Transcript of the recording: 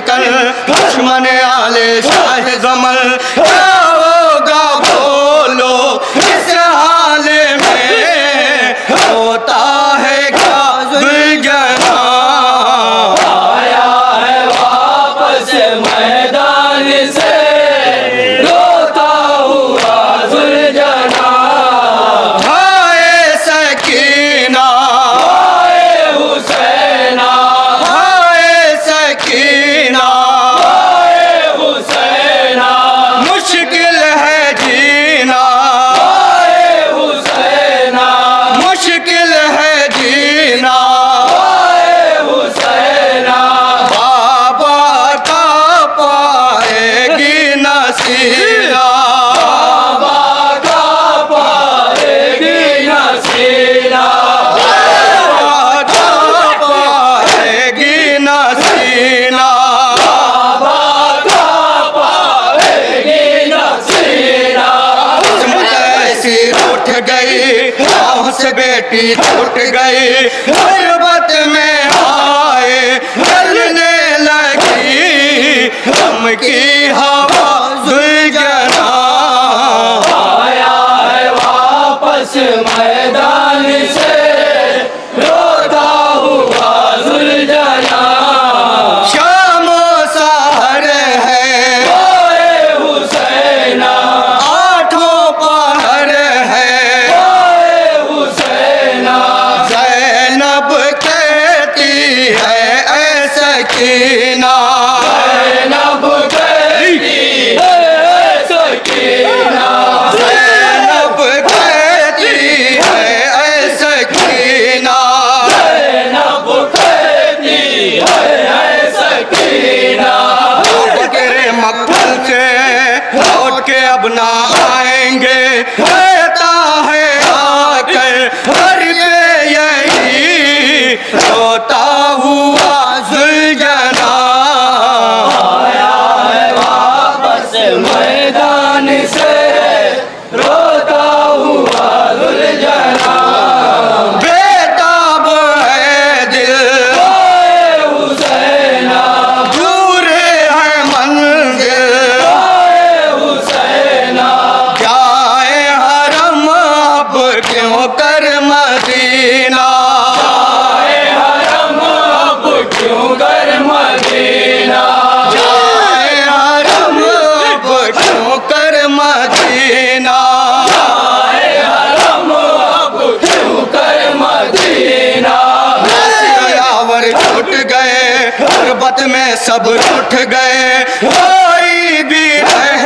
कर दुश्मन आले शाह जमल, क्या होगा बोलो इस हाल में, होता है क्या जुलझना। आया है वापस मैदान से रोता हुआ जुलझना, हाय सकीना हाय हुसैना, हाय सकीना, हाय हुसैना, मुश्किल है जीना, हाय हुसैना, मुश्किल है जीना। हाय हुसैना, बाबा का पाएगी नसीरा, बाबा का पाएगी नसीरा, बाबा का पाएगी नसीरा। बाबा का पाएगी नसीरा। ऐसी उठ गई गाँव से बेटी छूट गई, गुर्बत में आए चलने लगी गम की हवा जुलझना। आया है वापस मैदान से रोता हुआ जुलझना, शामो सहर है हाय हुसैना, आठों पहर है, हाय हुसैना, ज़ैनब कहती है ऐ सकीना, ज़ैनब कहती है सकीना, ज़ैनब कहती है ऐ सकीना। ज़ैनब कहती है सकीना, तेरे मक्तल से लौट के अब ना आएंगे, कहता है आकर घर पे यही रोता हुआ जुलझना। आया है वापस मैदान से रोता हुआ जुलझना, बेताब है दिल हाय हुसैना, दूर है मंजिल, हाय हुसैना, जाए हरम अब क्यों कर मदीना, आए हरम अब क्यों कर मदीना, जाए हरम अब क्यों कर मदीना। आए हरम अब क्यों कर मदीना, यावर छूट गए गुर्बत में सब उठ गए, कोई भी है